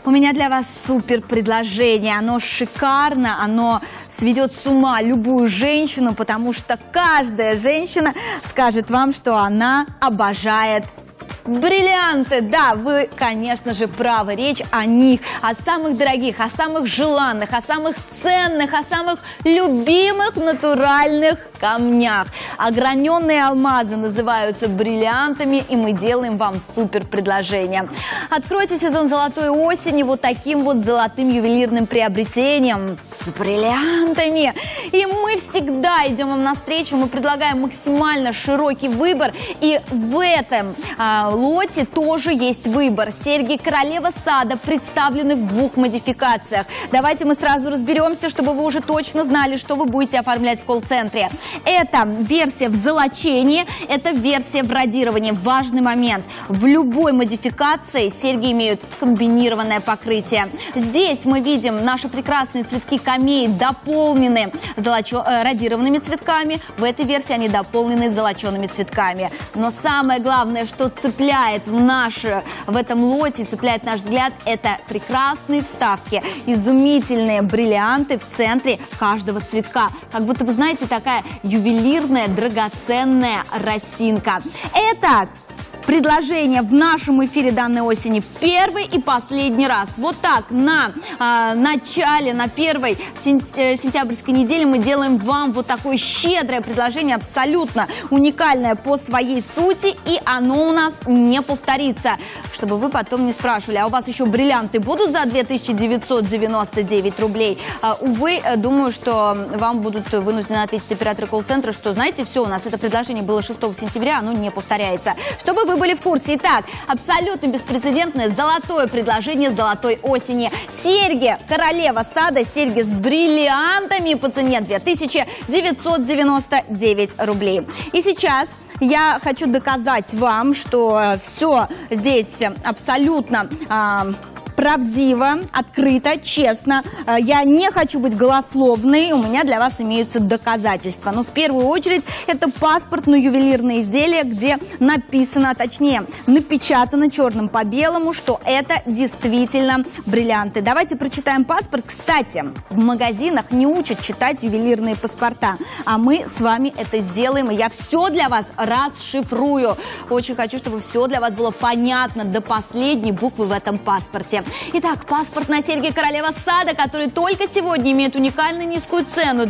У меня для вас супер предложение. Оно шикарно, оно сведет с ума любую женщину, потому что каждая женщина скажет вам, что она обожает бриллианты. Да, вы, конечно же, правы. Речь о них, о самых дорогих, о самых желанных, о самых ценных, о самых любимых натуральных камнях. Ограненные алмазы называются бриллиантами, и мы делаем вам супер предложение. Откройте сезон золотой осени вот таким вот золотым ювелирным приобретением с бриллиантами. И мы всегда идем вам навстречу, мы предлагаем максимально широкий выбор, и в этом лоте тоже есть выбор. Серьги Королева Сада представлены в двух модификациях. Давайте мы сразу разберемся, чтобы вы уже точно знали, что вы будете оформлять в колл-центре. Это версия в золочении, это версия в радировании. Важный момент. В любой модификации серьги имеют комбинированное покрытие. Здесь мы видим наши прекрасные цветки камеи, дополнены радированными цветками. В этой версии они дополнены золочеными цветками. Но самое главное, что цепляет в этом лоте, цепляет наш взгляд, это прекрасные вставки, изумительные бриллианты в центре каждого цветка. Как будто, вы знаете, такая ювелирная драгоценная росинка. Это предложение в нашем эфире данной осени первый и последний раз. Вот так на начале, на первой сентябрьской неделе мы делаем вам вот такое щедрое предложение, абсолютно уникальное по своей сути, и оно у нас не повторится. Чтобы вы потом не спрашивали, а у вас еще бриллианты будут за 2999 рублей? Увы, думаю, что вам будут вынуждены ответить операторы колл-центра, что, знаете, все, у нас это предложение было 6 сентября, оно не повторяется. Чтобы вы были в курсе. Итак, абсолютно беспрецедентное золотое предложение золотой осени. Серьги Королева Сада, серьги с бриллиантами по цене 2999 рублей. И сейчас я хочу доказать вам, что все здесь абсолютно правдиво, открыто, честно. Я не хочу быть голословной, у меня для вас имеются доказательства. Но в первую очередь это паспортно-ювелирное изделие, где написано, точнее, напечатано черным по белому, что это действительно бриллианты. Давайте прочитаем паспорт. Кстати, в магазинах не учат читать ювелирные паспорта, а мы с вами это сделаем, и я все для вас расшифрую. Очень хочу, чтобы все для вас было понятно до последней буквы в этом паспорте. Итак, паспорт на серьги Королева Сада, который только сегодня имеет уникально низкую цену –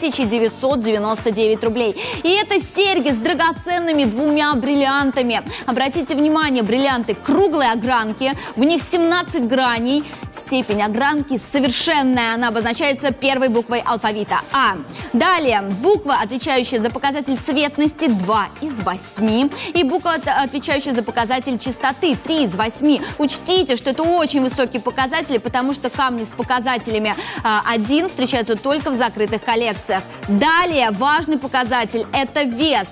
2999 рублей. И это серьги с драгоценными двумя бриллиантами. Обратите внимание, бриллианты круглой огранки, в них 17 граней. Степень огранки совершенная, она обозначается первой буквой алфавита А. Далее, буква, отвечающая за показатель цветности, 2 из 8. И буква, отвечающая за показатель чистоты, 3 из 8. Учтите, что это очень высокие показатели, потому что камни с показателями 1 встречаются только в закрытых коллекциях. Далее, важный показатель – это вес.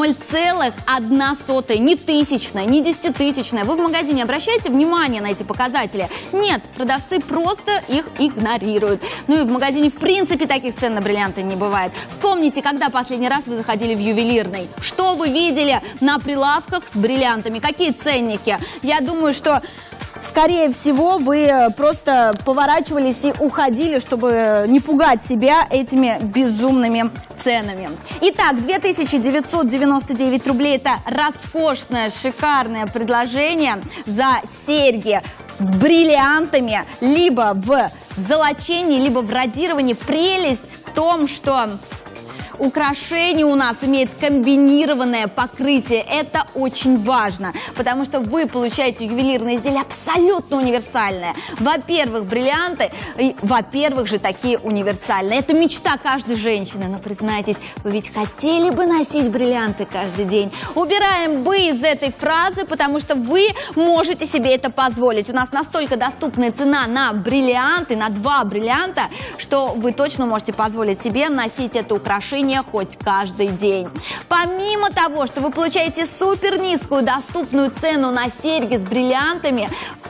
0,1, не тысячная, не десятитысячная. Вы в магазине обращаете внимание на эти показатели? Нет, продавцы просто их игнорируют. Ну и в магазине в принципе таких цен на бриллианты не бывает. Вспомните, когда последний раз вы заходили в ювелирный. Что вы видели на прилавках с бриллиантами? Какие ценники? Я думаю, что скорее всего, вы просто поворачивались и уходили, чтобы не пугать себя этими безумными ценами. Итак, 2999 рублей – это роскошное, шикарное предложение за серьги с бриллиантами, либо в золочении, либо в радировании. Прелесть в том, что украшение у нас имеет комбинированное покрытие. Это очень важно, потому что вы получаете ювелирное изделие абсолютно универсальное. Во-первых, бриллианты, и во-первых же такие универсальные. Это мечта каждой женщины. Но признайтесь, вы ведь хотели бы носить бриллианты каждый день? Убираем «бы» из этой фразы, потому что вы можете себе это позволить. У нас настолько доступная цена на бриллианты, на 2 бриллианта, что вы точно можете позволить себе носить это украшение хоть каждый день. Помимо того, что вы получаете супер низкую доступную цену на серьги с бриллиантами, в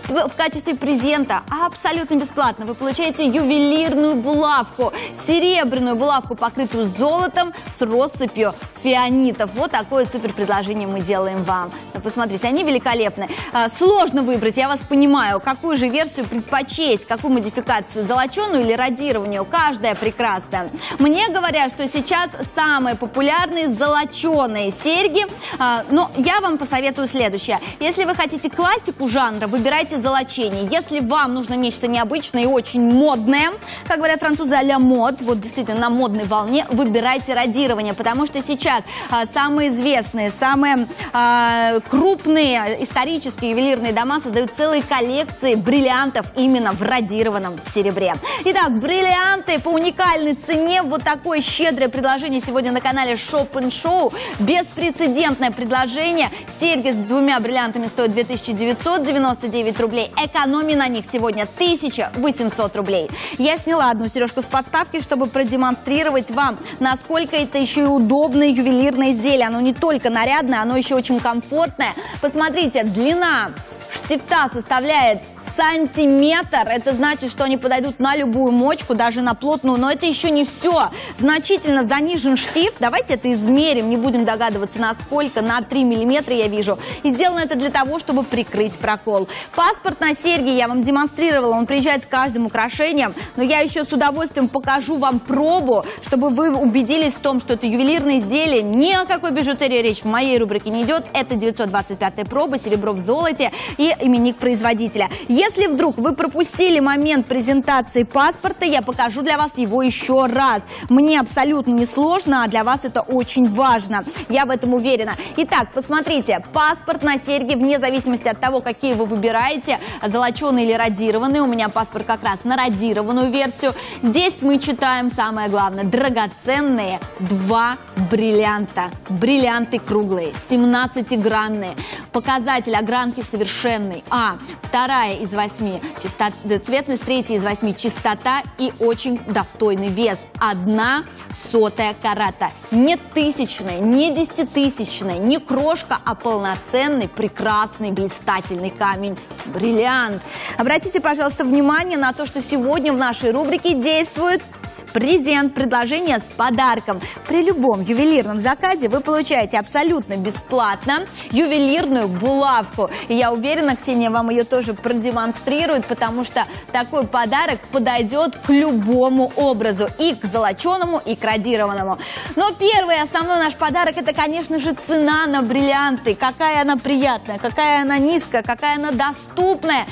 В качестве презента абсолютно бесплатно вы получаете ювелирную булавку, серебряную булавку, покрытую золотом с россыпью фианитов. Вот такое супер предложение мы делаем вам. Посмотрите, они великолепны. Сложно выбрать, я вас понимаю, какую же версию предпочесть, какую модификацию, золоченую или радированную. Каждая прекрасна. Мне говорят, что сейчас самые популярные золоченые серьги. Но я вам посоветую следующее. Если вы хотите классику жанра, выбирайте золочение. Если вам нужно нечто необычное и очень модное, как говорят французы, а-ля мод, вот действительно на модной волне, выбирайте радирование, потому что сейчас самые известные, самые крупные исторические ювелирные дома создают целые коллекции бриллиантов именно в радированном серебре. Итак, бриллианты по уникальной цене. Вот такое щедрое предложение сегодня на канале Shop & Show. Беспрецедентное предложение. Серьги с 2 бриллиантами стоят 2999 рублей. Экономия на них сегодня 1800 рублей. Я сняла одну сережку с подставки, чтобы продемонстрировать вам, насколько это еще и удобное ювелирное изделие. Оно не только нарядное, оно еще очень комфортное. Посмотрите, длина штифта составляет сантиметр. Это значит, что они подойдут на любую мочку, даже на плотную. Но это еще не все. Значительно занижен штифт. Давайте это измерим. Не будем догадываться, насколько. На 3 миллиметра я вижу. И сделано это для того, чтобы прикрыть прокол. Паспорт на серьги я вам демонстрировала. Он приезжает с каждым украшением. Но я еще с удовольствием покажу вам пробу, чтобы вы убедились в том, что это ювелирное изделие. Ни о какой бижутерии речь в моей рубрике не идет. Это 925-я проба, серебро в золоте и именник производителя. Если вдруг вы пропустили момент презентации паспорта, я покажу для вас его еще раз. Мне абсолютно не сложно, а для вас это очень важно. Я в этом уверена. Итак, посмотрите, паспорт на серьги, вне зависимости от того, какие вы выбираете, золоченый или радированный. У меня паспорт как раз на радированную версию. Здесь мы читаем самое главное. Драгоценные 2 бриллианта. Бриллианты круглые, 17-гранные. Показатель огранки совершенный. Вторая из 8 цветность, 3 из 8 чистота и очень достойный вес. 1/100 карата. Не тысячная, не десятитысячная, не крошка, а полноценный, прекрасный, блистательный камень. Бриллиант. Обратите, пожалуйста, внимание на то, что сегодня в нашей рубрике действует презент, предложение с подарком. При любом ювелирном заказе вы получаете абсолютно бесплатно ювелирную булавку. И я уверена, Ксения вам ее тоже продемонстрирует, потому что такой подарок подойдет к любому образу. И к золоченому, и к радированному. Но первый основной наш подарок — это, конечно же, цена на бриллианты. Какая она приятная, какая она низкая, какая она доступная.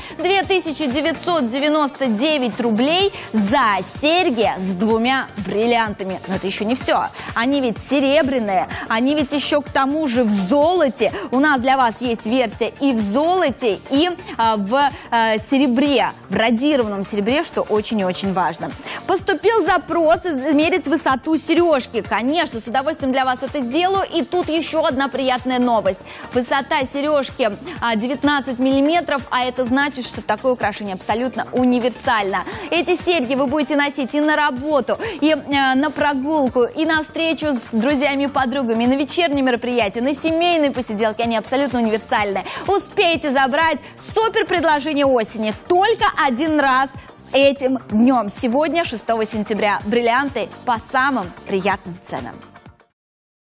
2999 рублей за серьги с 2 бриллиантами. Но это еще не все. Они ведь серебряные, они ведь еще к тому же в золоте. У нас для вас есть версия и в золоте, и в серебре, в радированном серебре, что очень и очень важно. Поступил запрос измерить высоту сережки. Конечно, с удовольствием для вас это сделаю. И тут еще одна приятная новость. Высота сережки 19 миллиметров, а это значит, что такое украшение абсолютно универсально. Эти серьги вы будете носить и на работу, и на прогулку, и на встречу с друзьями и подругами, и на вечерние мероприятия, на семейные посиделки. Они абсолютно универсальные. Успейте забрать супер предложение осени только один раз этим днем. Сегодня, 6 сентября, бриллианты по самым приятным ценам.